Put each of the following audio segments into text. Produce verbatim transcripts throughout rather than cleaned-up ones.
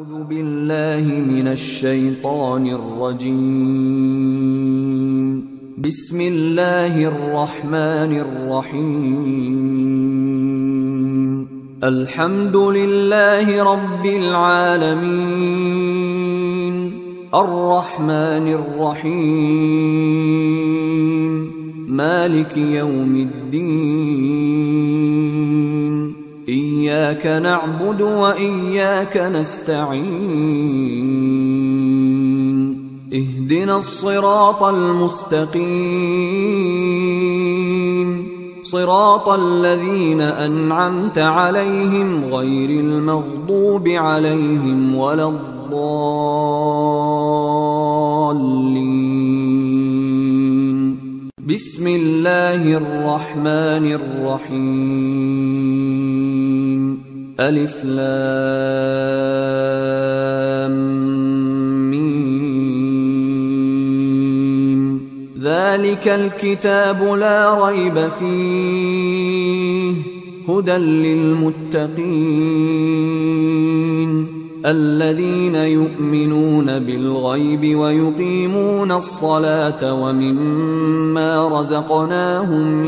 أعوذ بالله من الشيطان الرجيم. بسم الله الرحمن الرحيم. الحمد لله رب العالمين، الرحمن الرحيم، مالك يوم الدين. إياك نعبد وإياك نستعين. اهدنا الصراط المستقيم، صراط الذين أنعمت عليهم غير المغضوب عليهم ولا الضالين. بسم الله الرحمن الرحيم. ألف لام ميم. ذلك الكتاب لا ريب فيه، هدى للمتقين الذين يؤمنون بالغيب ويقيمون الصلاة ومما رزقناهم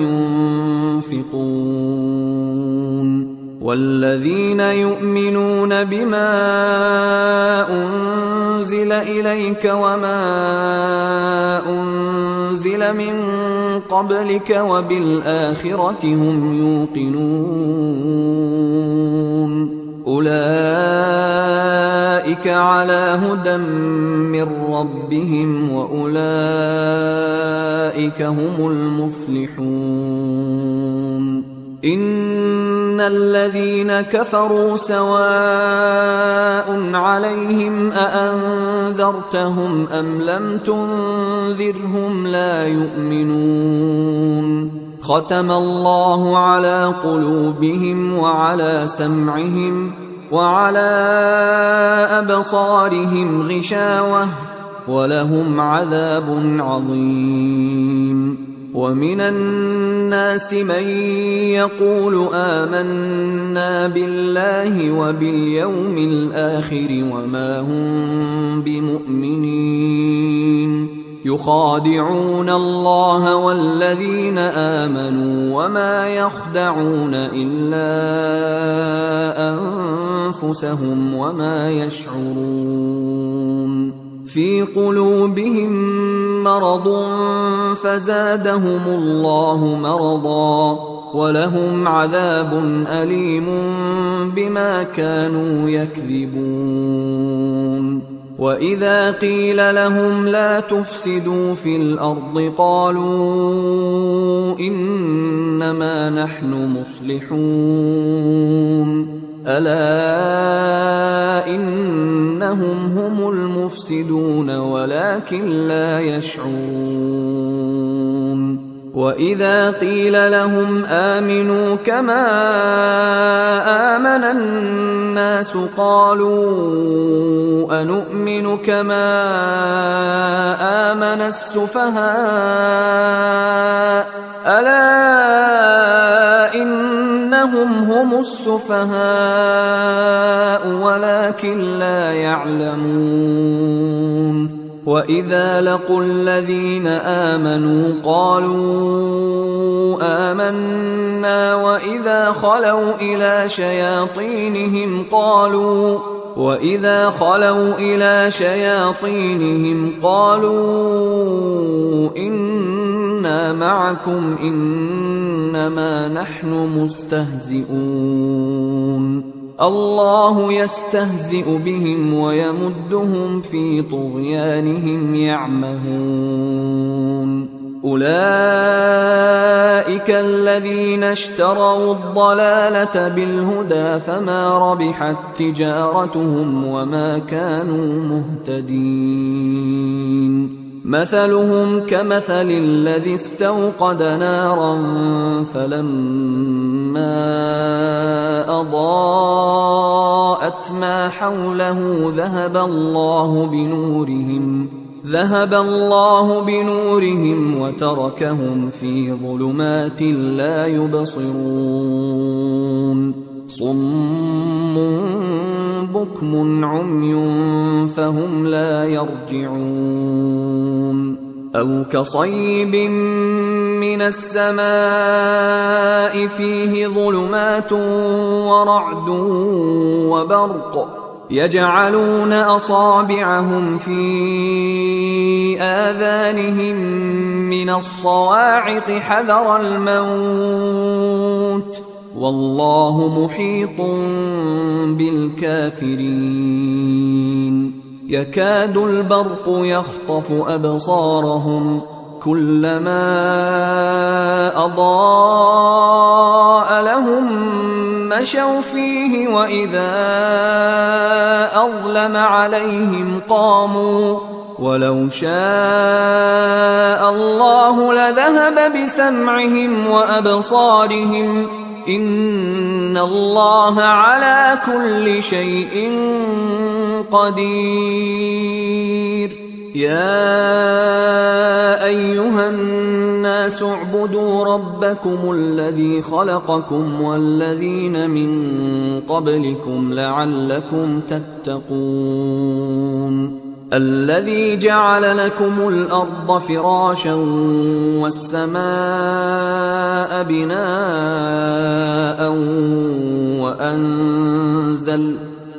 ينفقون. والذين يؤمنون بما أنزل إليك وما أنزل من قبلك وبالآخرة هم يوقنون. أولئك على هدى من ربهم وأولئك هم المفلحون. إن الذين كفروا سواء عليهم أأنذرتهم أم لم تنذرهم لا يؤمنون. ختم الله على قلوبهم وعلى سمعهم وعلى أبصارهم غشاوة ولهم عذاب عظيم. ومن الناس من يقول آمنا بالله وباليوم الآخر وما هم بمؤمنين. يخادعون الله والذين آمنوا وما يخدعون إلا أنفسهم وما يشعرون. في قلوبهم مرض فزادهم الله مرضا ولهم عذاب أليم بما كانوا يكذبون. وإذا قيل لهم لا تفسدوا في الأرض قالوا إنما نحن مصلحون. ألا إنهم هم المفسدون ولكن لا يشعرون. وإذا قيل لهم آمنوا كما آمن الناس قالوا أنؤمن كما آمن السفهاء. ألا إنهم هم السفهاء ولكن لا يعلمون. وإذا لقوا الذين آمنوا قالوا آمنا وإذا خلوا إلى شياطينهم قالوا وإذا خلوا إلى شياطينهم قالوا إنا معكم إنما نحن مستهزئون. الله يستهزئ بهم ويمدهم في طغيانهم يعمهون. أولئك الذين اشتروا الضلالة بالهدى فما ربحت تجارتهم وما كانوا مهتدين. مثلهم كمثل الذي استوقد نارا فلما أضاءت ما حوله ذهب الله بنورهم ذهب الله بنورهم وتركهم في ظلمات لا يبصرون. صم بكم عمي فهم لا يرجعون أو كصيب من السماء فيه ظلمات ورعد وبرق يجعلون أصابعهم في آذانهم من الصواعق حذر الموت والله محيط بالكافرين يكاد البرق يخطف أبصارهم كلما أضاء لهم مشوا فيه وإذا أظلم عليهم قاموا ولو شاء الله لذهب بسمعهم وأبصارهم إن الله على كل شيء قدير يا أيها الناس اعبدوا ربكم الذي خلقكم والذين من قبلكم لعلكم تتقون الذي جعل لكم الأرض فراشا والسماء بناء وأنزل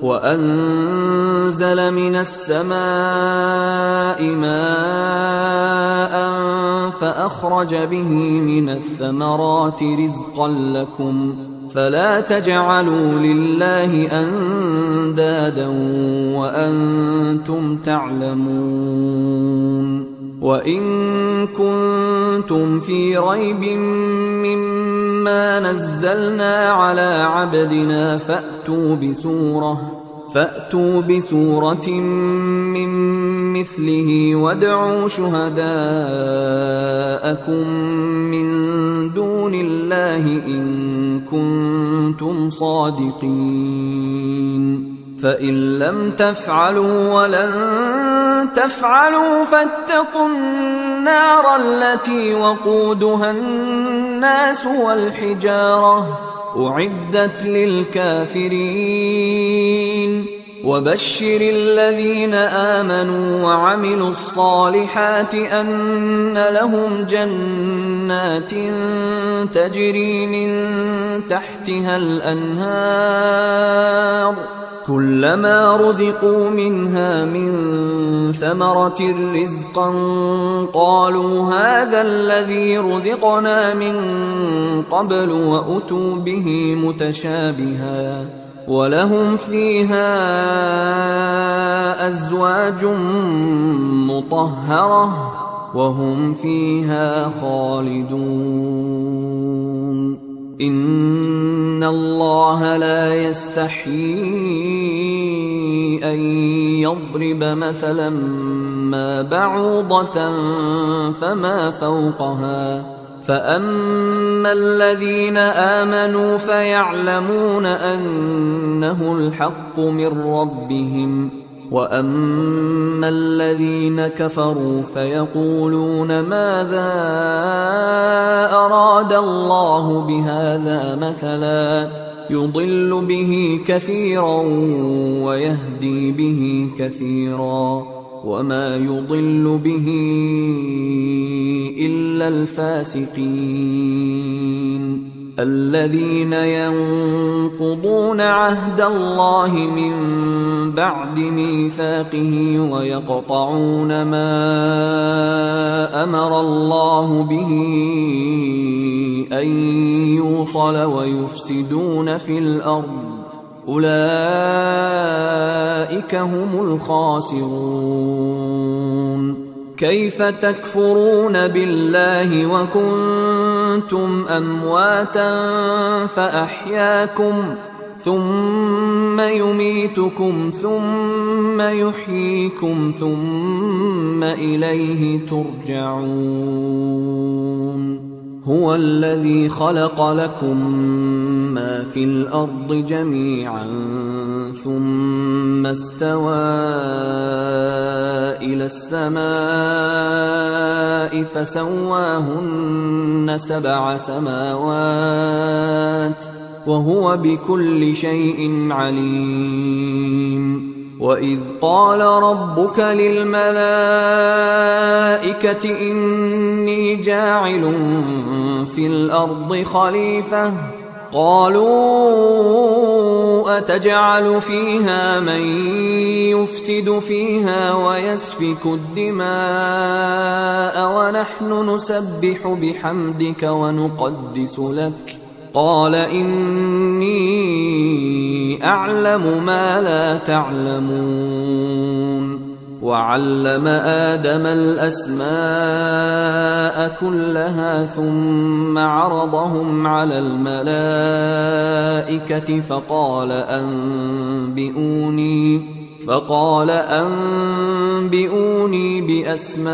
وأنزل من السماء ماء فأخرج به من الثمرات رزقا لكم فلا تجعلوا لله أندادا وأنتم تعلمون وإن كنتم في ريب مما نزلنا على عبدنا فأتوا بسورة فأتوا بسورة من مثله وادعوا شهداءكم من دون الله إن كنتم صادقين فإن لم تفعلوا ولن تفعلوا فاتقوا النار التي وقودها الناس والحجارة أعدت للكافرين وبشر الذين آمنوا وعملوا الصالحات أن لهم جنات تجري من تحتها الأنهار كلما رزقوا منها من ثمرة رزقا قالوا هذا الذي رزقنا من قبل وأتوا به متشابها ولهم فيها أزواج مطهرة وهم فيها خالدون إن الله لا يستحيي أن يضرب مثلا ما بعوضة فما فوقها فأما الذين آمنوا فيعلمون أنه الحق من ربهم وأما الذين كفروا فيقولون ماذا أراد الله بهذا مثلا يضل به كثيرا ويهدي به كثيرا وما يضل به إلا الفاسقين الذين ينقضون عهد الله من بعد ميثاقه ويقطعون ما أمر الله به أن يوصل ويفسدون في الأرض أولئك هم الخاسرون كيف تكفرون بالله وكنتم أمواتا فأحياكم ثم يميتكم ثم يحييكم ثم إليه ترجعون هو الذي خلق لكم ما في الأرض جميعا ثم استوى إلى السماء فسواهن سبع سماوات وهو بكل شيء عليم. وإذ قال ربك للملائكة إني جاعل في الأرض خليفة قالوا أتجعل فيها من يفسد فيها ويسفك الدماء ونحن نسبح بحمدك ونقدس لك قال إني أعلم ما لا تعلمون. وعلم آدم الأسماء كلها ثم عرضهم على الملائكة فقال أنبئوني فقال أنبئوني بأسماء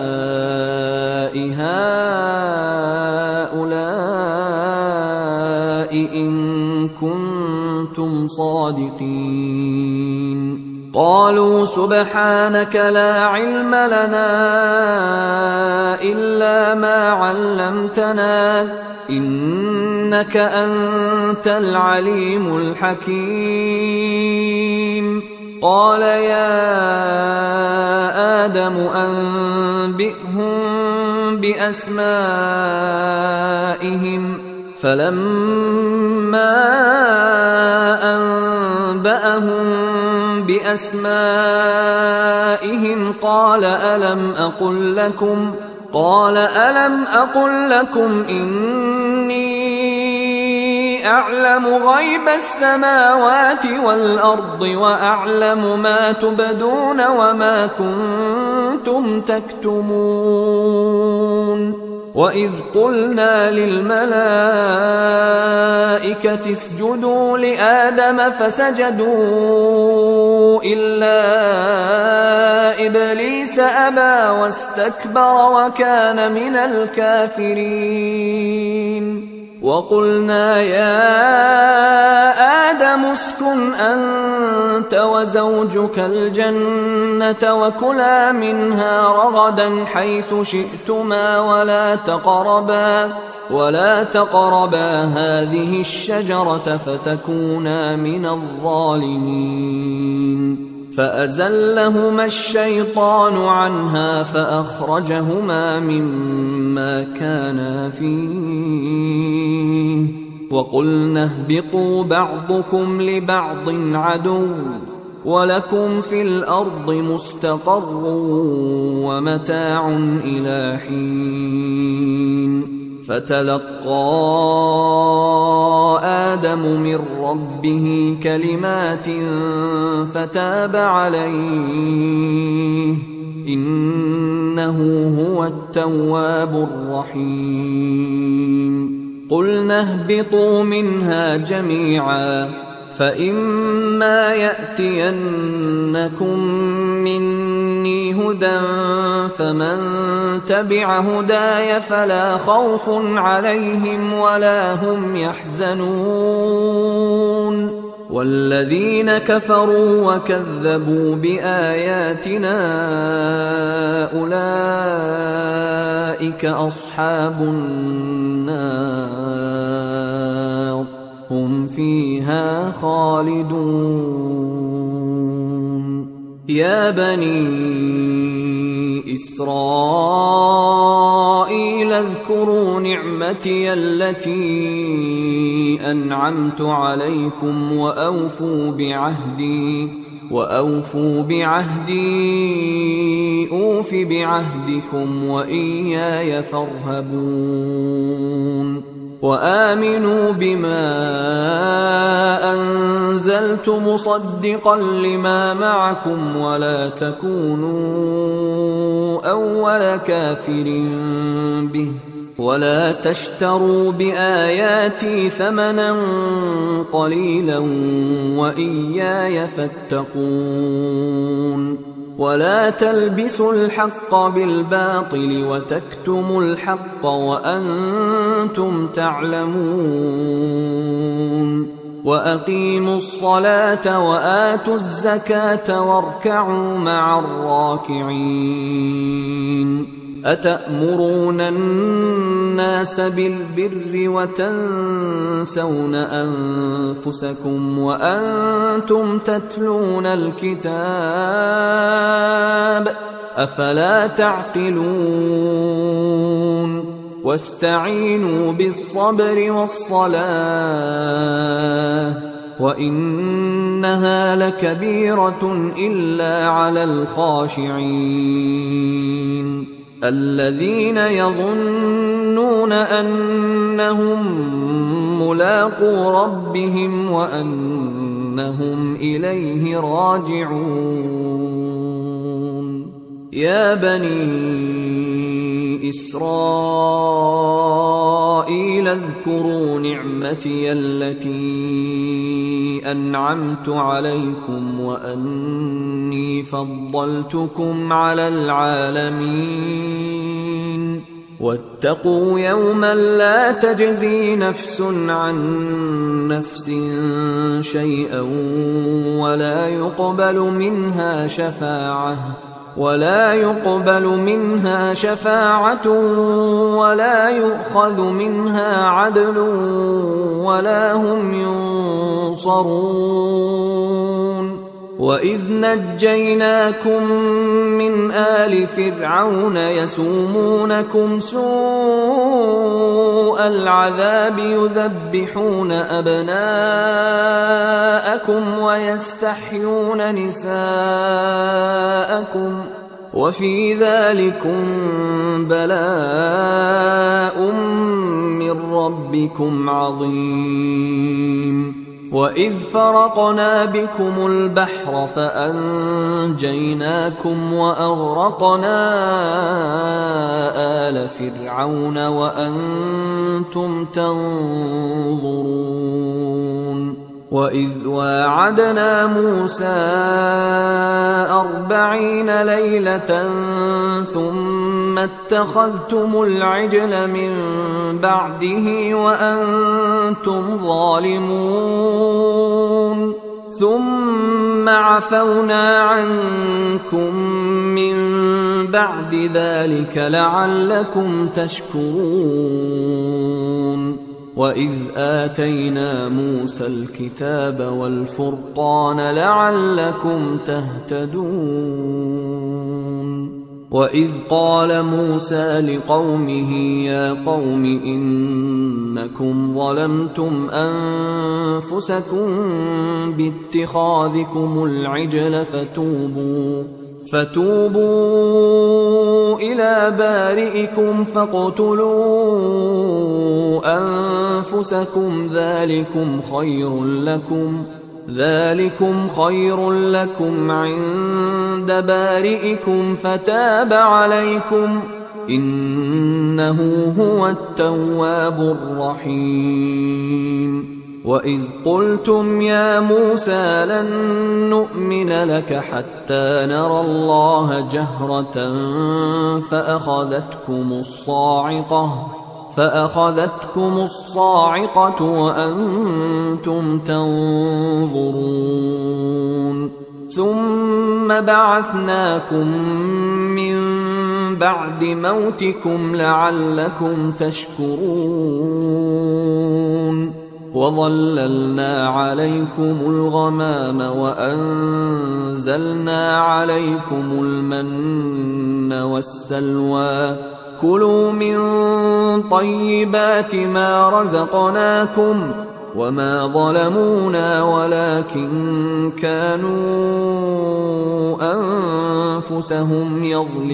هؤلاء إن كنتم صادقين. قالوا سبحانك لا علم لنا إلا ما علمتنا إنك أنت العليم الحكيم. قال يا آدم أنبئهم بأسمائهم فلما أنبأهم بأسمائهم قال ألم أقل لكم قال ألم أقل لكم إني أعلم غيب السماوات والأرض وأعلم ما تبدون وما كنتم تكتمون. وإذ قلنا للملائكة اسجدوا لآدم فسجدوا إلا إبليس أبى واستكبر وكان من الكافرين. وقلنا يا آدم اسكن أنت وزوجك الجنة وكلا منها رغدا حيث شئتما ولا تقربا ولا تقربا هذه الشجرة فتكونا من الظالمين. فأزلهما الشيطان عنها فأخرجهما مما كانا فيه وقلنا اهبطوا بعضكم لبعض عدو ولكم في الأرض مستقر ومتاع إلى حين. فتلقى آدم من ربه كلمات فتاب عليه إنه هو التواب الرحيم. قلنا اهبطوا منها جميعا فإما يأتينكم مني هدى فمن تبع هداي فلا خوف عليهم ولا هم يحزنون. والذين كفروا وكذبوا بآياتنا أولئك أصحاب النار هم فيها خالدون. يا بني إسرائيل اذكروا نعمتي التي أنعمت عليكم وأوفوا بعهدي وأوفوا بعهدي أوف بعهدكم وإياي فارهبون. وآمنوا بما أنزلت مصدقا لما معكم ولا تكونوا أول كافر به ولا تشتروا بآياتي ثمنا قليلا وإياي فاتقون. ولا تلبسوا الحق بالباطل وتكتموا الحق وأنتم تعلمون. وأقيموا الصلاة وآتوا الزكاة واركعوا مع الراكعين. أتأمرون الناس بالبر وتنسون أنفسكم وأنتم تتلون الكتاب أفلا تعقلون واستعينوا بالصبر والصلاة وإنها لكبيرة إلا على الخاشعين الذين يظنون أنهم ملاقو ربهم وأنهم إليه راجعون يا بني إسرائيل اذكروا نعمتي التي أنعمت عليكم وأني فضلتكم على العالمين واتقوا يوما لا تجزي نفس عن نفس شيئا ولا يقبل منها شفاعة ولا يقبل منها شفاعة ولا يؤخذ منها عدل ولا هم ينصرون وإذ نجيناكم من آل فرعون يسومونكم سوء العذاب يذبحون أبناءكم ويستحيون نساءكم وفي ذلكم بلاء من ربكم عظيم وإذ فرقنا بكم البحر فأنجيناكم وأغرقنا آل فرعون وأنتم تنظرون وإذ واعدنا موسى أربعين ليلة ثم اتخذتم العجل من بعده وأنتم ظالمون ثم عفونا عنكم من بعد ذلك لعلكم تشكرون وإذ آتينا موسى الكتاب والفرقان لعلكم تهتدون وإذ قال موسى لقومه يا قوم إنكم ظلمتم أنفسكم باتخاذكم العجل فتوبوا فتوبوا إلى بارئكم فاقتلوا أنفسكم ذلكم خير لكم ذلكم خير لكم عند بارئكم فتاب عليكم إنه هو التواب الرحيم وإذ قلتم يا موسى لن نؤمن لك حتى نرى الله جهرة فأخذتكم الصاعقة فأخذتكم الصاعقة وأنتم تنظرون ثم بعثناكم من بعد موتكم لعلكم تشكرون وظللنا عليكم الغمام وأنزلنا عليكم المن والسلوى كلوا من طيبات ما رزقناكم وما ظلمونا ولكن كانوا أنفسهم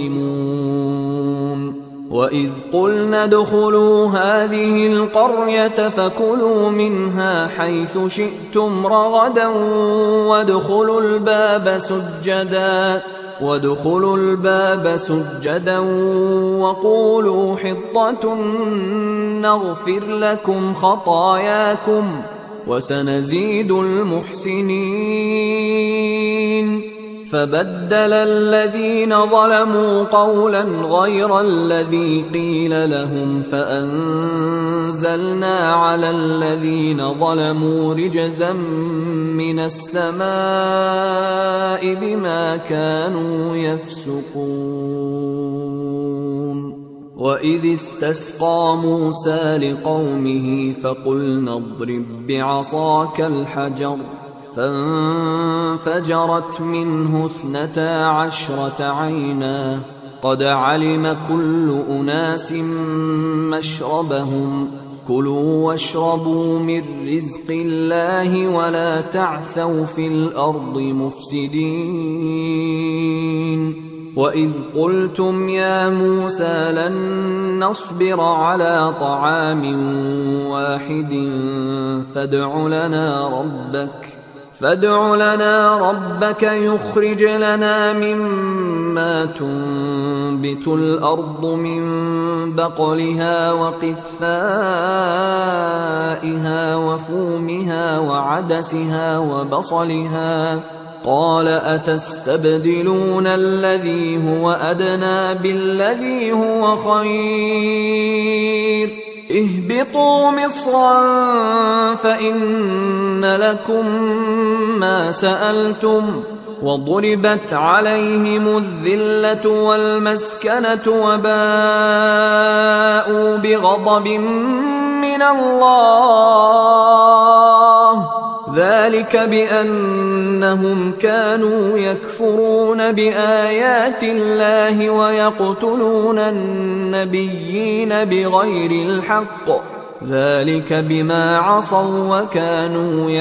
يظلمون وإذ قلنا ادخلوا هذه القرية فكلوا منها حيث شئتم رغدا وادخلوا الباب سجدا وادخلوا الباب سجدا وقولوا حطة نغفر لكم خطاياكم وسنزيد المحسنين فبدل الذين ظلموا قولا غير الذي قيل لهم فأنزلنا على الذين ظلموا رجزا من السماء بما كانوا يفسقون. وإذ استسقى موسى لقومه فقلنا اضرب بعصاك الحجر فانفجرت منه اثنتا عشرة عينا قد علم كل أناس مشربهم كلوا واشربوا من رزق الله ولا تعثوا في الأرض مفسدين. وإذ قلتم يا موسى لن نصبر على طعام واحد فادع لنا ربك فادع لنا ربك يخرج لنا مما تنبت الأرض من بقلها وقثائها وفومها وعدسها وبصلها قال أتستبدلون الذي هو أدنى بالذي هو خير اهبطوا مصرا فإن لكم ما سألتم وضربت عليهم الذلة والمسكنة وباءوا بغضب من الله ذلك بأنهم كانوا يكفرون بآيات الله ويقتلون النبيين بغير الحق ذلك بما عصوا وكانوا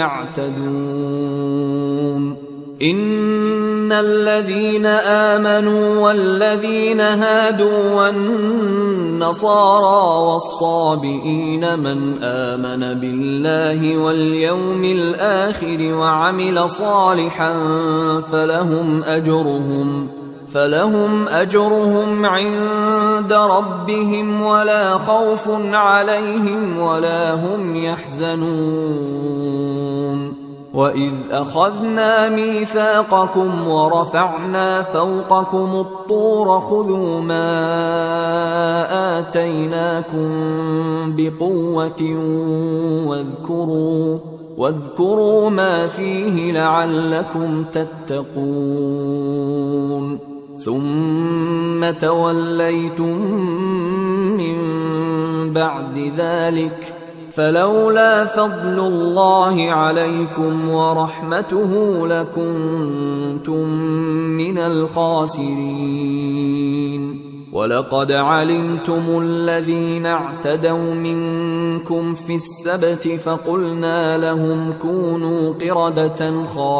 يعتدون. إن الذين آمنوا والذين هادوا والنصارى والصابئين من آمن بالله واليوم الآخر وعمل صالحا فلهم أجرهم فلهم أجرهم عند ربهم ولا خوف عليهم ولا هم يحزنون. وإذ أخذنا ميثاقكم ورفعنا فوقكم الطور خذوا ما آتيناكم بقوة واذكروا واذكروا ما فيه لعلكم تتقون. ثم توليتم من بعد ذلك فلولا فضل الله عليكم ورحمته لكنتم من الخاسرين. ولقد علمتم الذين اعتدوا منكم في السبت فقلنا لهم كونوا قردة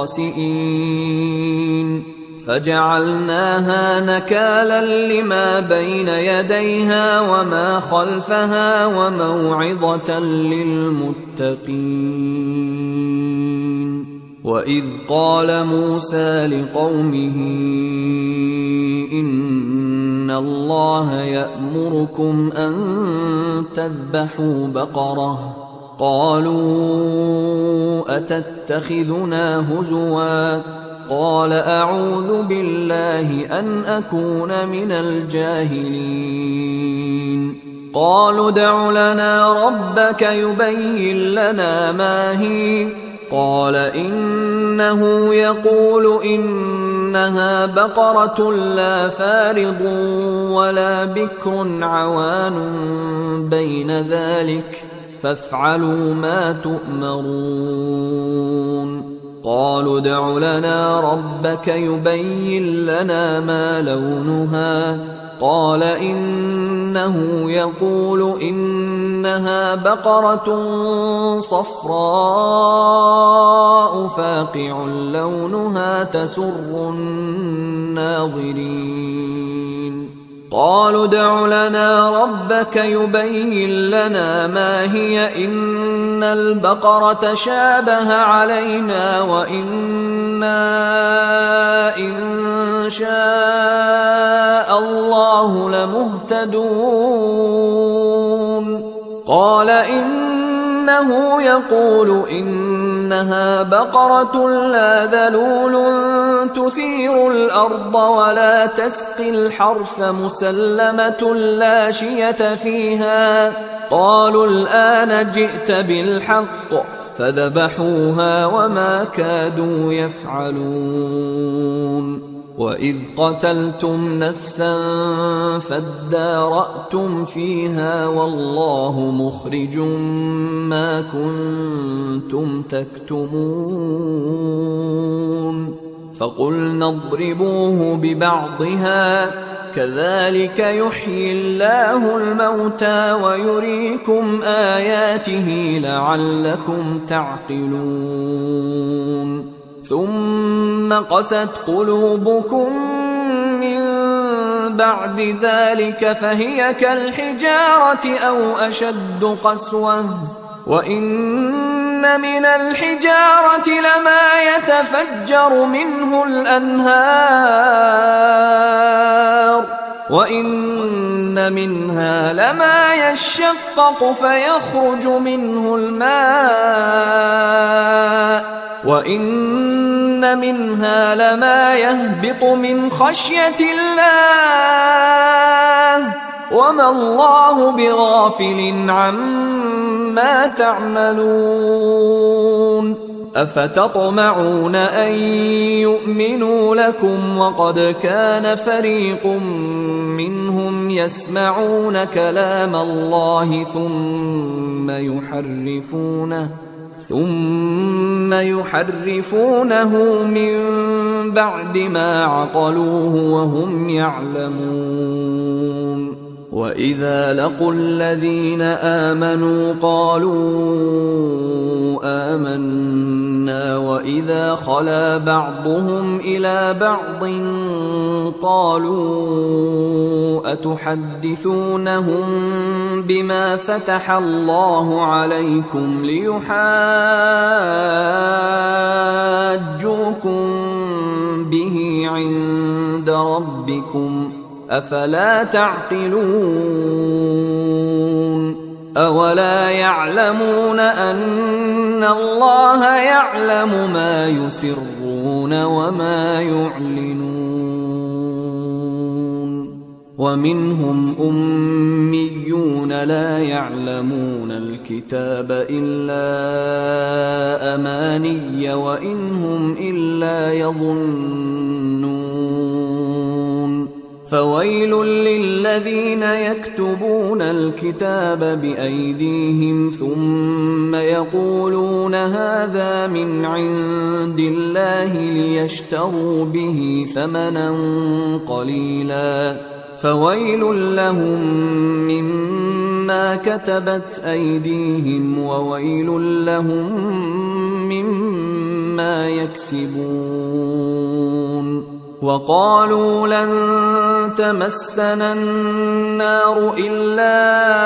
خاسئين فجعلناها نكالا لما بين يديها وما خلفها وموعظة للمتقين. وإذ قال موسى لقومه إن الله يأمركم أن تذبحوا بقرة قالوا أتتخذنا هزوا قال أعوذ بالله أن أكون من الجاهلين. قالوا ادع لنا ربك يبين لنا ما هي قال إنه يقول إنها بقرة لا فارض ولا بكر عوان بين ذلك فافعلوا ما تؤمرون. قالوا ادع لنا ربك يبين لنا ما لونها قال إنه يقول إنها بقرة صفراء فاقع لونها تسر الناظرين. قالوا ادع لنا ربك يبين لنا ما هي إن البقرة شابه علينا وإنا إن شاء الله لمهتدون. قال إنه يقول إن إنها بقرة لا ذلول تثير الأرض ولا تسقي الحرث مسلمة لا شية فيها. قالوا الآن جئت بالحق فذبحوها وما كادوا يفعلون. وإذ قتلتم نفسا فادارأتم فيها والله مخرج ما كنتم تكتمون. فقلنا اضربوه ببعضها كذلك يحيي الله الموتى ويريكم آياته لعلكم تعقلون. ثم قست قلوبكم من بعد ذلك فهي كالحجارة أو أشد قسوة. وإن من الحجارة لما يتفجر منه الأنهار وإن منها لما يشقق فيخرج منه الماء وإن منها لما يهبط من خشية الله وما الله بغافل عما تعملون. أفتطمعون أن يؤمنوا لكم وقد كان فريق منهم يسمعون كلام الله ثم يحرفونه ثم يحرفونه من بعد ما عقلوه وهم يعلمون. وإذا لقوا الذين آمنوا قالوا آمنا وإذا خلا بعضهم إلى بعض قالوا أتحدثونهم بما فتح الله عليكم ليحاجوكم به عند ربكم أفلا تعقلون. أولا يعلمون أن الله يعلم ما يسرون وما يعلنون. ومنهم أميون لا يعلمون الكتاب إلا أماني وإن هم إلا يظنون. فويل للذين يكتبون الكتاب بأيديهم ثم يقولون هذا من عند الله ليشتروا به ثمنا قليلا فويل لهم مما كتبت أيديهم وويل لهم مما يكسبون. وقالوا لن تمسنا النار إلا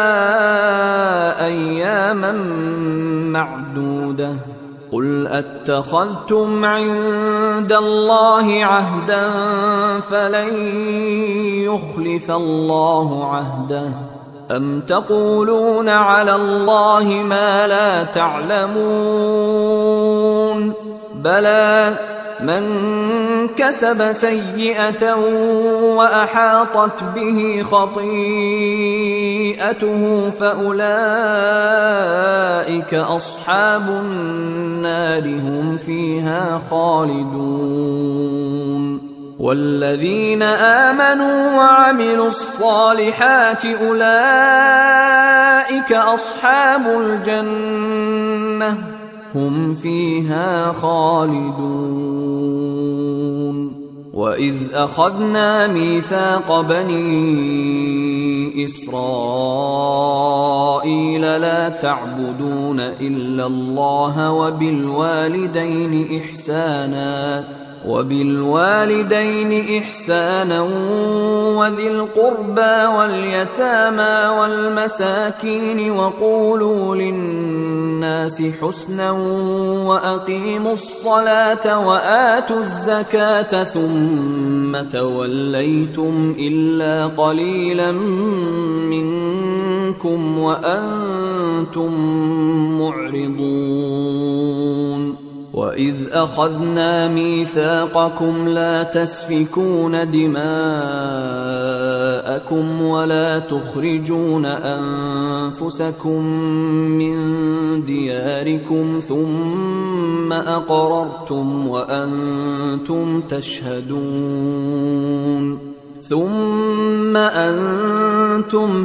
أياما معدودة قل أتخذتم عند الله عهدا فلن يخلف الله عهده أم تقولون على الله ما لا تعلمون. بلى من كسب سيئة وأحاطت به خطيئته فأولئك أصحاب النار هم فيها خالدون. والذين آمنوا وعملوا الصالحات أولئك أصحاب الجنة هم فيها خالدون. وإذ أخذنا ميثاق بني إسرائيل لا تعبدون إلا الله وبالوالدين إحسانا وبالوالدين إحسانا وذي القربى واليتامى والمساكين وقولوا للناس حسنا وأقيموا الصلاة وآتوا الزكاة ثم توليتم إلا قليلا منكم منكم وأنتم معرضون وإذ أخذنا ميثاقكم لا تسفكون دماءكم ولا تخرجون أنفسكم من دياركم ثم أقررتم وأنتم تشهدون ثم أنتم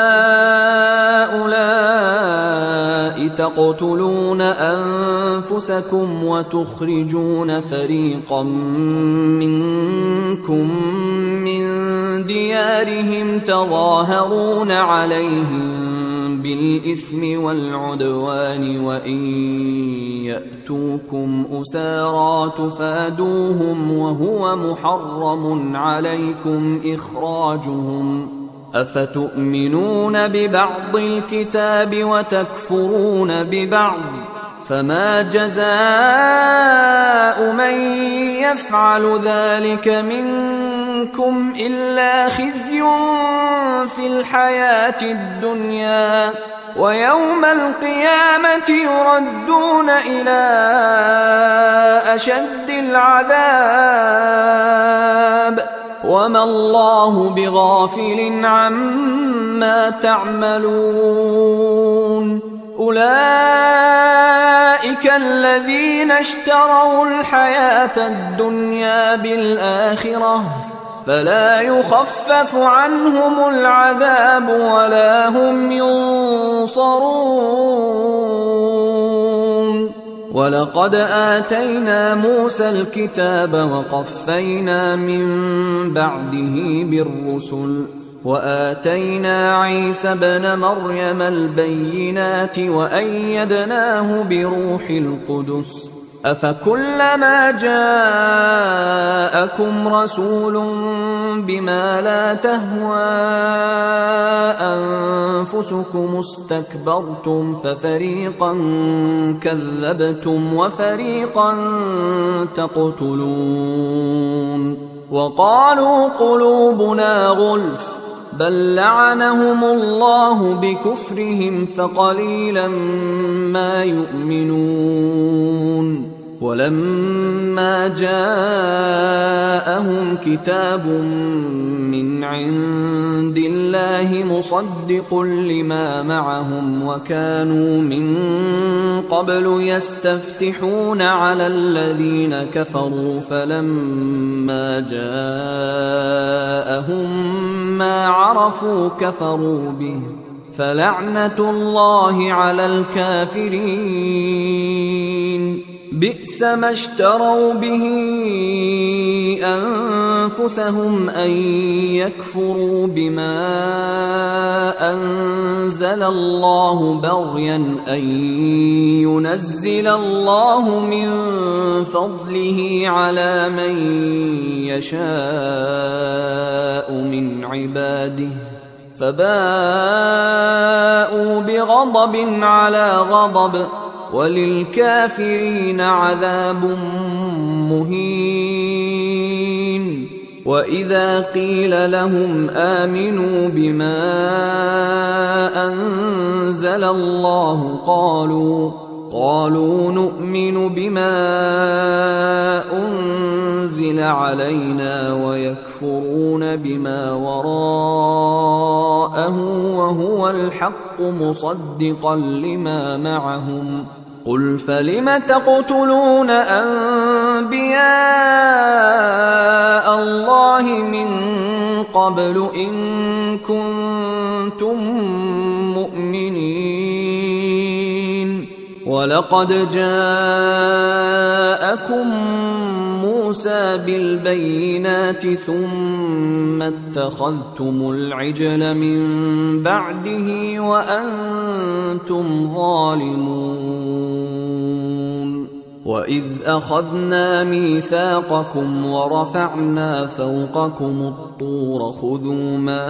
هؤلاء تقتلون أنفسكم وتخرجون فريقا منكم من ديارهم تظاهرون عليهم بالإثم والعدوان وإن يأتوكم أسارى تفادوهم وهو محرم عليكم إخراجهم أفتؤمنون ببعض الكتاب وتكفرون ببعض فما جزاء من يفعل ذلك منكم إلا خزي في الحياة الدنيا ويوم القيامة يردون إلى أشد العذاب وما الله بغافل عما تعملون أولئك الذين اشتروا الحياة الدنيا بالآخرة فلا يخفف عنهم العذاب ولا هم ينصرون ولقد آتينا موسى الكتاب وقفينا من بعده بالرسل وآتينا عيسى ابن مريم البينات وأيدناه بروح القدس أفكلما جاءكم رسول بما لا تهوى أنفسكم استكبرتم ففريقا كذبتم وفريقا تقتلون وقالوا قلوبنا غلف بل لعنهم الله بكفرهم فقليلا ما يؤمنون ولما جاءهم كتاب من عند الله مصدق لما معهم وكانوا من قبل يستفتحون على الذين كفروا فلما جاءهم ما عرفوا كفروا به فلعنة الله على الكافرين بئس ما اشتروا به أنفسهم أن يكفروا بما أنزل الله بغيا أن ينزل الله من فضله على من يشاء من عباده فباءوا بغضب على غضب وللكافرين عذاب مهين وإذا قيل لهم آمنوا بما أنزل الله قالوا قالوا نؤمن بما أنزل علينا ويكفرون بما وراءه وهو الحق مصدقا لما معهم قل فلم تقتلون أنبياء الله من قبل إن كنتم مؤمنين ولقد جاءكم موسى بالبينات ثم اتخذتم العجل من بعده وأنتم ظالمون وإذ أخذنا ميثاقكم ورفعنا فوقكم الطور خذوا ما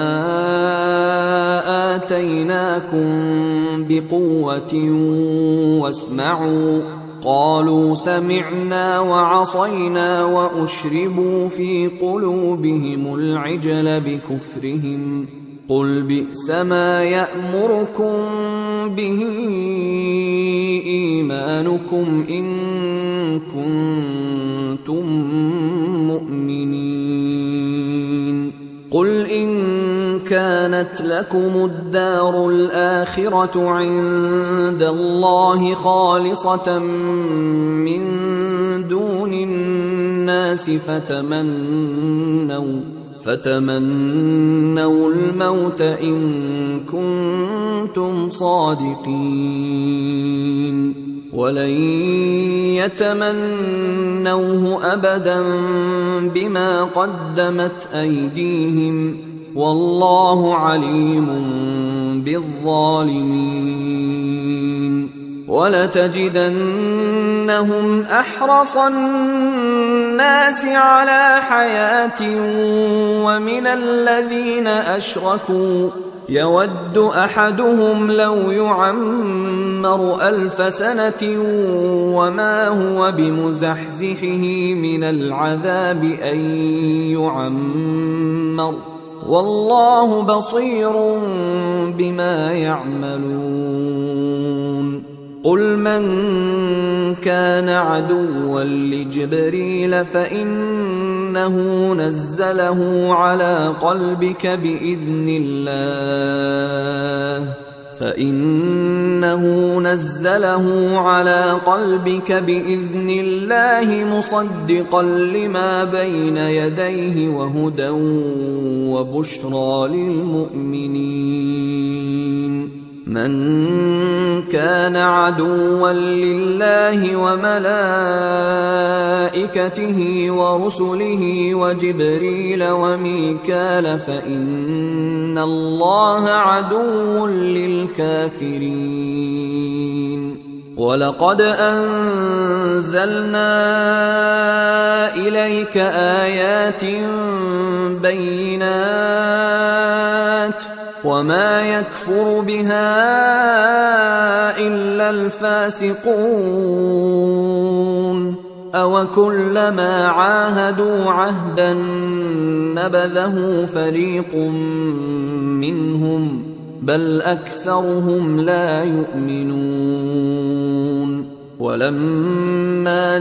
آتيناكم بقوة واسمعوا قالوا سمعنا وعصينا وأشربوا في قلوبهم العجل بكفرهم قل بئس ما يأمركم به إيمانكم إن كنتم مؤمنين. قل إن كانت لكم الدار الآخرة عند الله خالصة من دون الناس فتمنوا فتمنوا الموت إن كنتم صادقين ولن يتمنوه أبدا بما قدمت أيديهم والله عليم بالظالمين. ولتجدنهم أحرص الناس على حياة ومن الذين أشركوا يود أحدهم لو يعمر ألف سنة وما هو بمزحزحه من العذاب أن يعمر والله بصير بما يعملون. قل من كان عدوا لجبريل فإنه نزله على قلبك بإذن الله فإنه نزله على قلبك بإذن الله مصدقا لما بين يديه وهدى وبشرى للمؤمنين. من كان عدوا لله وملائكته ورسله وجبريل وميكال فإن الله عدو للكافرين. ولقد أنزلنا إليك آيات بينات وما يكفر بها إلا الفاسقون. أوكلما عاهدوا عهدا نبذه فريق منهم بل أكثرهم لا يؤمنون. ولما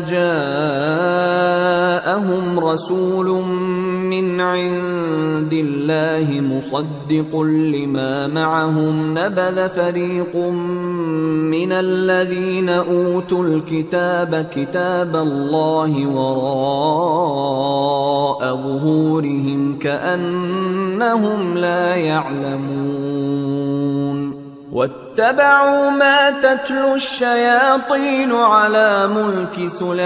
جاءهم رسول من عند الله مصدق لما معهم نبذ فريق من الذين أوتوا الكتاب كتاب الله وراء ظهورهم كأنهم لا يعلمون. واتبعوا ما تتلو الشياطين على ملك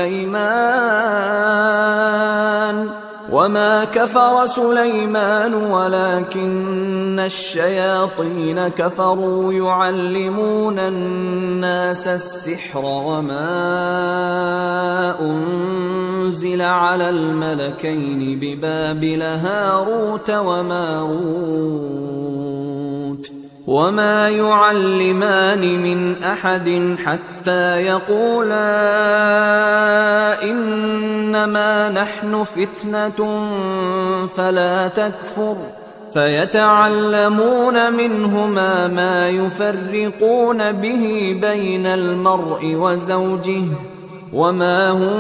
سليمان وما كفر سليمان ولكن الشياطين كفروا يعلمون الناس السحر وما أنزل على الملكين ببابل هاروت وماروت وما يعلمان من أحد حتى يقولا إنما نحن فتنة فلا تكفر فيتعلمون منهما ما يفرقون به بين المرء وزوجه وما هم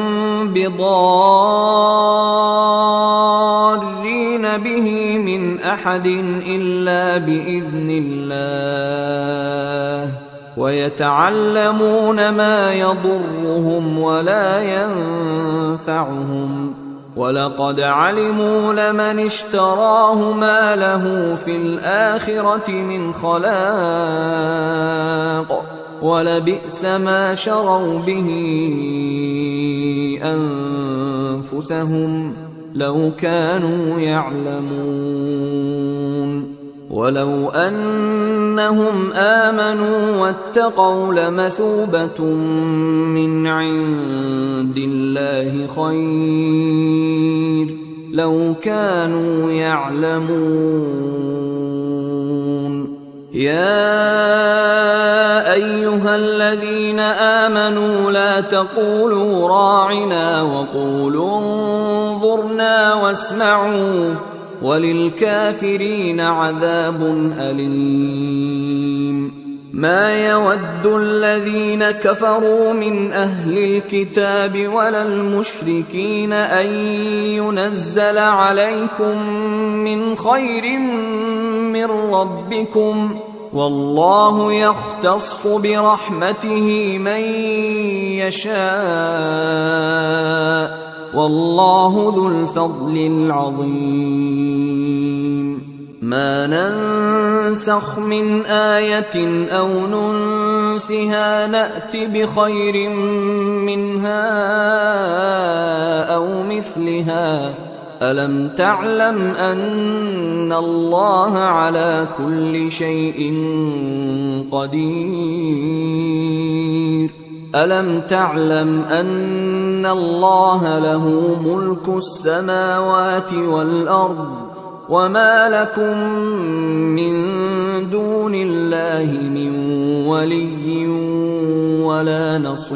بضارين به من أحد إلا بإذن الله ويتعلمون ما يضرهم ولا ينفعهم ولقد علموا لمن اشتراه ما له في الآخرة من خلاق ولبئس ما شروا به أنفسهم لو كانوا يعلمون. ولو أنهم آمنوا واتقوا لمثوبة من عند الله خير لو كانوا يعلمون. يا أيها الذين آمنوا لا تقولوا راعنا وقولوا انظرنا واسمعوا وللكافرين عذاب أليم. ما يود الذين كفروا من أهل الكتاب ولا المشركين أن ينزل عليكم من خير من ربكم، والله يختص برحمته من يشاء، والله ذو الفضل العظيم. ما ننسخ من آية أو ننسها نأت بخير منها أو مثلها. ألم تعلم أن الله على كل شيء قدير؟ ألم تعلم أن الله له ملك السماوات والأرض، وما لكم من دون الله من ولي ولا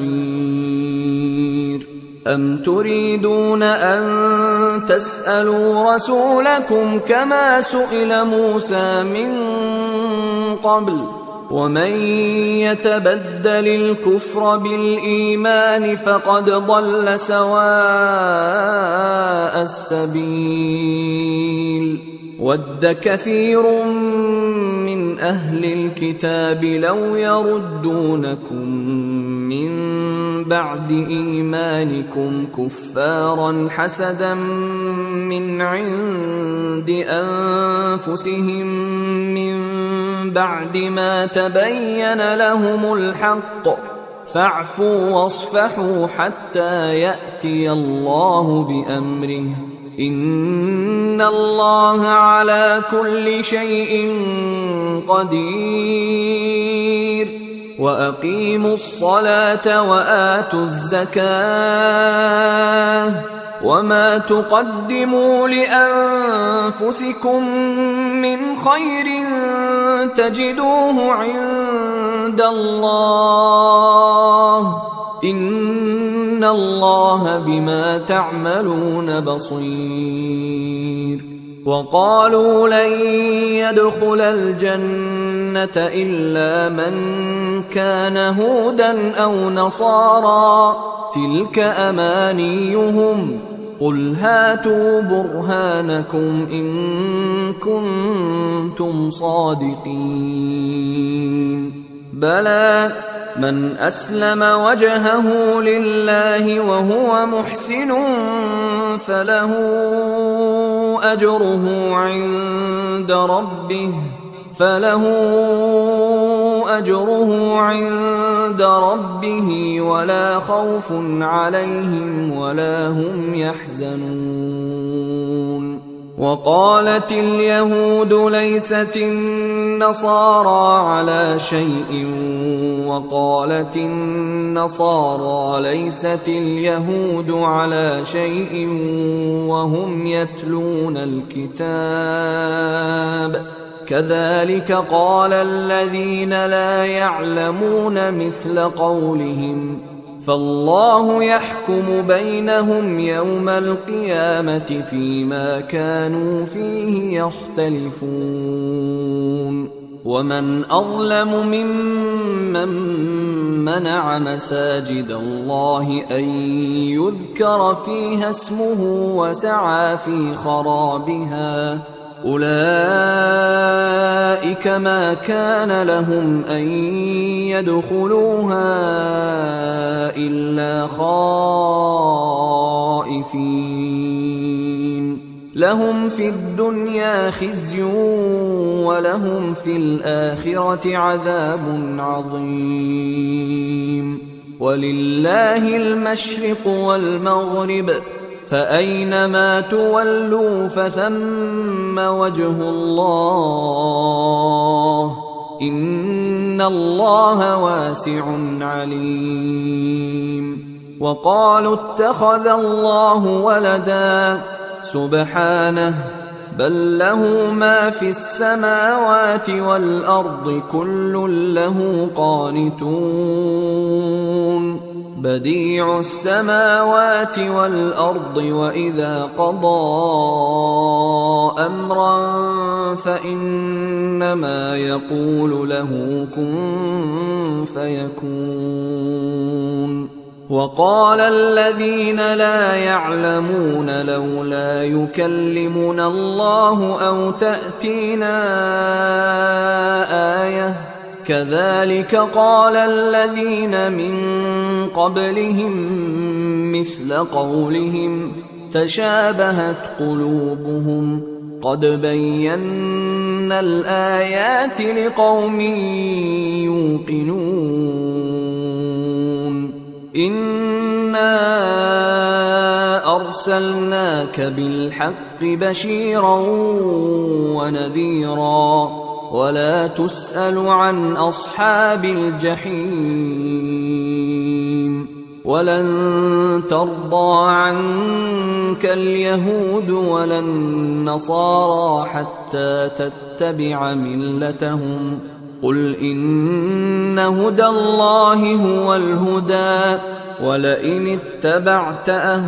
نصير؟ أم تريدون أن تسألوا رسولكم كما سئل موسى من قبل؟ ومن يتبدل الكفر بالإيمان فقد ضل سواء السبيل. ود كثير من أهل الكتاب لو يردونكم من بعد إيمانكم كفارا حسدا من عند أنفسهم من بعد ما تبين لهم الحق، فاعفوا واصفحوا حتى يأتي الله بأمره، إن الله على كل شيء قدير. وأقيموا الصلاة وآتوا الزكاة، وما تقدموا لأنفسكم من خير تجدوه عند الله، إن الله بما تعملون بصير. وقالوا لن يدخل الجنة إلا من كان هودا أو نصارى، تلك أمانيهم، قل هاتوا برهانكم إن كنتم صادقين. بلى من أسلم وجهه لله وهو محسن فله أجره عند ربه فله أجره عند ربه ولا خوف عليهم ولا هم يحزنون. وقالت اليهود ليست النصارى على شيء، وقالت النصارى ليست اليهود على شيء وهم يتلون الكتاب، كذلك قال الذين لا يعلمون مثل قولهم، فالله يحكم بينهم يوم القيامة فيما كانوا فيه يختلفون. ومن أظلم ممن منع مساجد الله أن يذكر فيها اسمه وسعى في خرابها، أولئك ما كان لهم أن يدخلوها إلا خائفين، لهم في الدنيا خزي ولهم في الآخرة عذاب عظيم. ولله المشرق والمغرب، فأينما تولوا فثم وجه الله، إن الله واسع عليم. وقالوا اتخذ الله ولدا، سبحانه، بل له ما في السماوات والأرض كل له قانتون، بديع السماوات والأرض، وإذا قضى أمرا فإنما يقول له كن فيكون. وقال الذين لا يعلمون لولا يكلمنا الله أو تأتينا آية كذلك قال الذين من قبلهم مثل قولهم تشابهت قلوبهم قد بينا الآيات لقوم يوقنون. إنا أرسلناك بالحق بشيرا ونذيرا ولا تسأل عن أصحاب الجحيم. ولن ترضى عنك اليهود ولا النصارى حتى تتبع ملتهم قل إن هدى الله هو الهدى ولئن اتبعت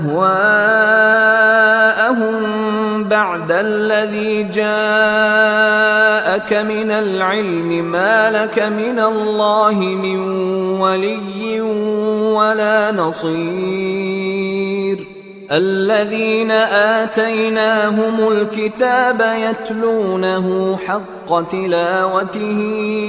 أهواءهم بعد الذي جاءك من العلم ما لك من الله من ولي ولا نصير. الذين آتيناهم الكتاب يتلونه حق تلاوته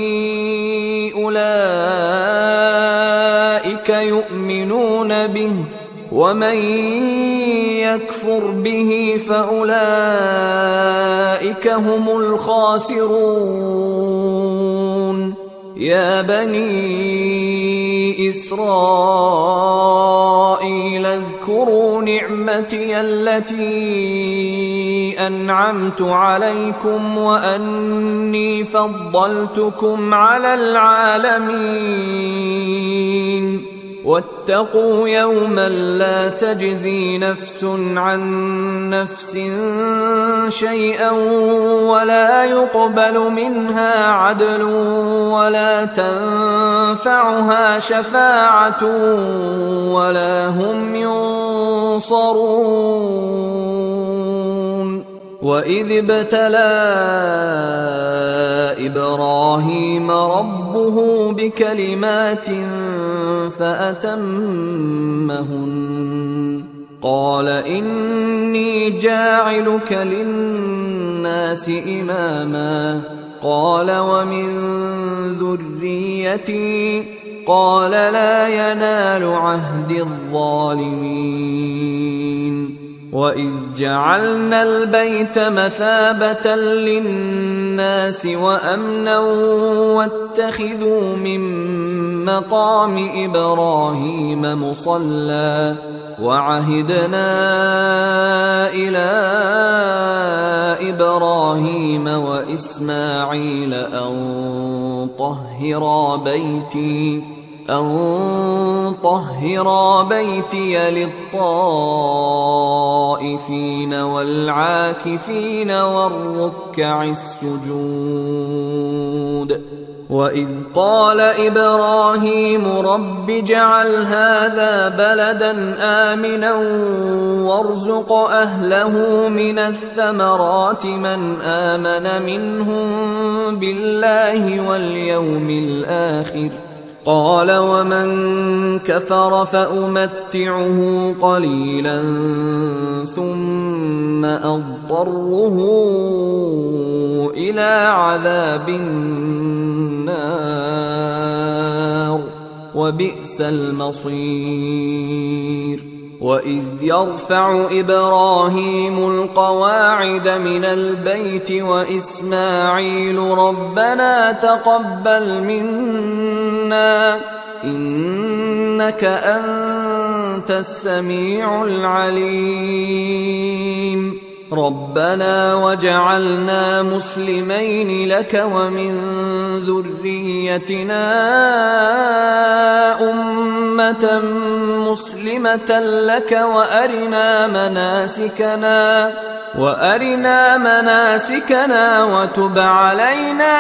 أولئك يؤمنون به ومن يكفر به فأولئك هم الخاسرون. يا بني إسرائيل اذكروا نعمتي التي أنعمت عليكم وأني فضلتكم على العالمين. واتقوا يوما لا تجزي نفس عن نفس شيئا ولا يقبل منها عدل ولا تنفعها شفاعة ولا هم ينصرون. وإذ ابتلى إبراهيم ربه بكلمات فأتمهن قال إني جاعلك للناس إماما قال ومن ذريتي قال لا ينال عهد الظالمين. وإذ جعلنا البيت مثابة للناس وأمنا واتخذوا من مقام إبراهيم مصلى وعهدنا إلى إبراهيم وإسماعيل أن طهرا بيتي أن طهرا بيتي للطائفين والعاكفين والركع السجود. وإذ قال إبراهيم رب اجعل هذا بلدا آمنا وارزق أهله من الثمرات من آمن منهم بالله واليوم الآخر قال ومن كفر فأمتعه قليلا ثم أضطره إلى عذاب النار وبئس المصير. وإذ يرفع إبراهيم القواعد من البيت وإسماعيل ربنا تقبل منا إنك أنت السميع العليم. ربنا وجعلنا مسلمين لك ومن ذريتنا أمة مسلمة لك وأرنا مناسكنا وأرنا مناسكنا وتب علينا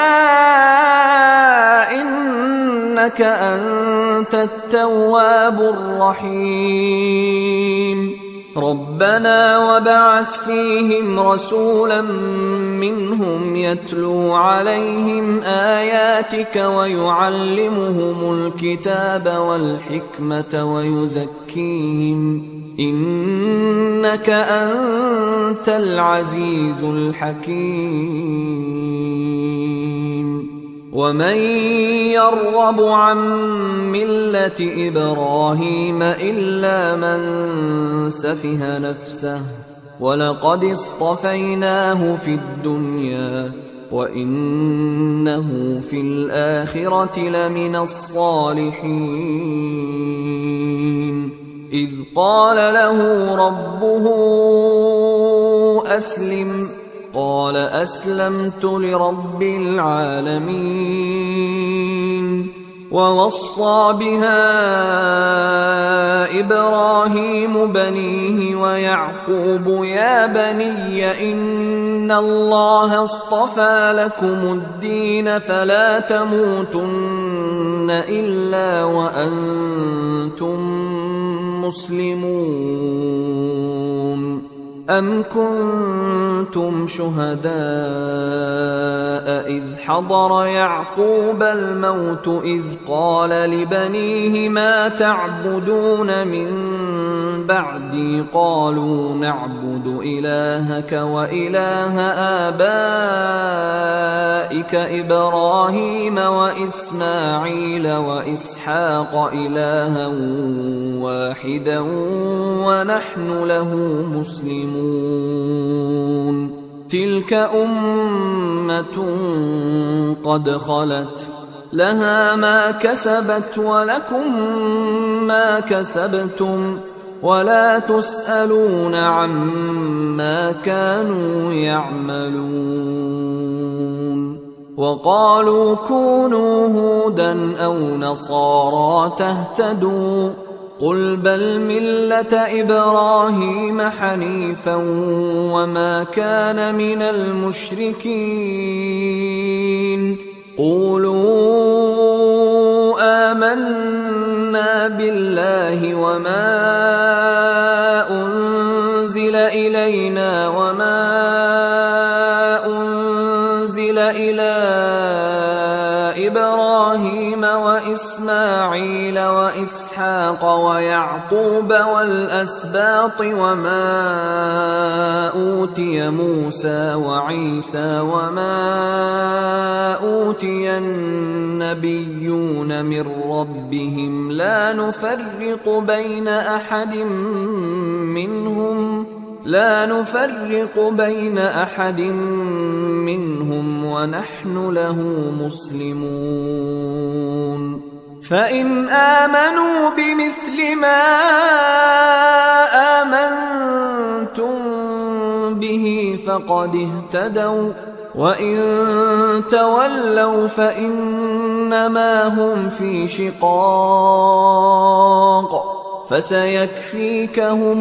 إنك أنت التواب الرحيم. ربنا وابعث فيهم رسولا منهم يتلو عليهم آياتك ويعلمهم الكتاب والحكمة ويزكيهم إنك أنت العزيز الحكيم ومن يرغب عن ملة إبراهيم إلا من سفه نفسه ولقد اصطفيناه في الدنيا وإنه في الآخرة لمن الصالحين إذ قال له ربه أسلم قال أسلمت لرب العالمين ووصى بها إبراهيم بنيه ويعقوب يا بني إن الله اصطفى لكم الدين فلا تموتن إلا وأنتم مسلمون أم كنتم شهداء إذ حضر يعقوب الموت إذ قال لبنيه ما تعبدون من بعدي قالوا نعبد إلهك وإله آبائك إبراهيم وإسماعيل وإسحاق إلها واحدا ونحن له مسلمون تلك أمة قد خلت لها ما كسبت ولكم ما كسبتم ولا تسألون عما كانوا يعملون وقالوا كونوا هودا أو نصارى تهتدوا قل بل ملة إبراهيم حنيفا وما كان من المشركين قولوا آمنا بالله وما أنزل إلينا وما أنزل إلى إبراهيم وإسماعيل وإسحاق ويعقوب والأسباط وما أوتي موسى وعيسى وما أوتي النبيون من ربهم لا نفرق بين أحد منهم لا نفرق بين أحد منهم ونحن له مسلمون فإن آمنوا بمثل ما آمنتم به فقد اهتدوا وإن تولوا فإنما هم في شقاق فسيكفيكهم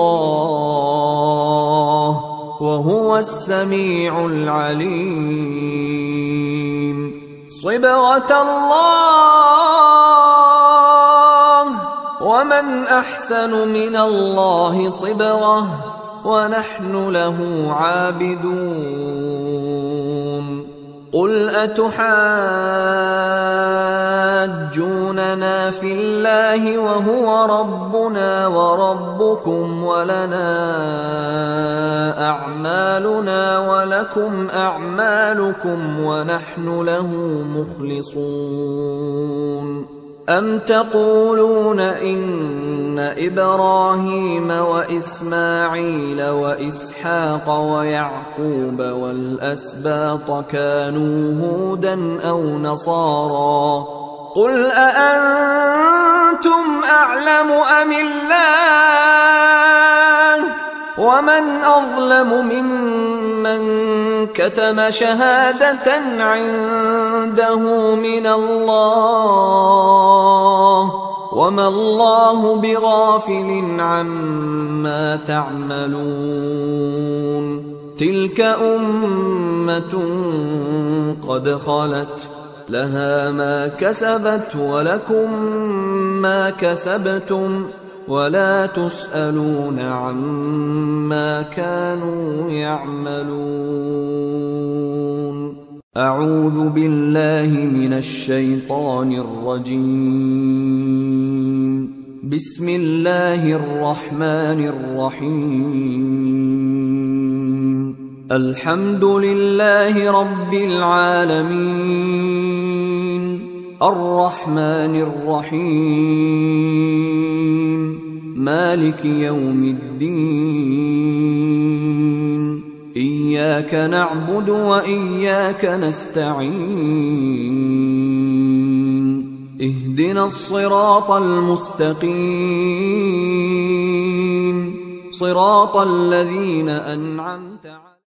الله وهو السميع العليم صبغة الله ومن أحسن من الله صبغة ونحن له عابدون قل أتحاجوننا في الله وهو ربنا وربكم ولنا أعمالنا ولكم أعمالكم ونحن له مخلصون أم تقولون إن إبراهيم وإسماعيل وإسحاق ويعقوب والأسباط كانوا هودا أو نصارى قل أأنتم أعلم أم الله ومن أظلم ممن كتم شهادة عنده من الله وما الله بغافل عما تعملون تلك أمة قد خلت لها ما كسبت ولكم ما كسبتم ولا تسألون عما كانوا يعملون. أعوذ بالله من الشيطان الرجيم. بسم الله الرحمن الرحيم. الحمد لله رب العالمين، الرحمن الرحيم، مالك يوم الدين، إياك نعبد وإياك نستعين، اهدنا الصراط المستقيم، صراط الذين أنعمت عليهم